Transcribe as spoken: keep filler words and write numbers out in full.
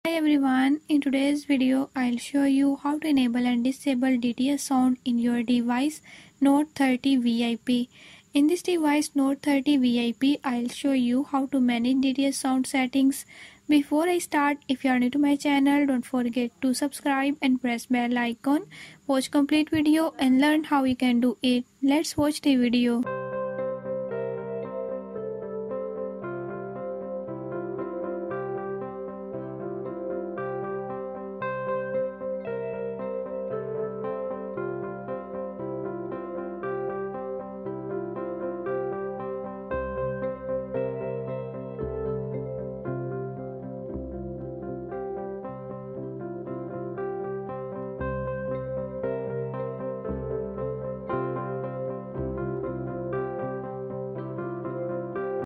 Hi everyone, in today's video I'll show you how to enable and disable D T S sound in your device Note thirty V I P. In this device Note thirty V I P, I'll show you how to manage D T S sound settings. Before I start, if you are new to my channel, don't forget to subscribe and press bell icon. Watch complete video and learn how you can do it. Let's watch the video.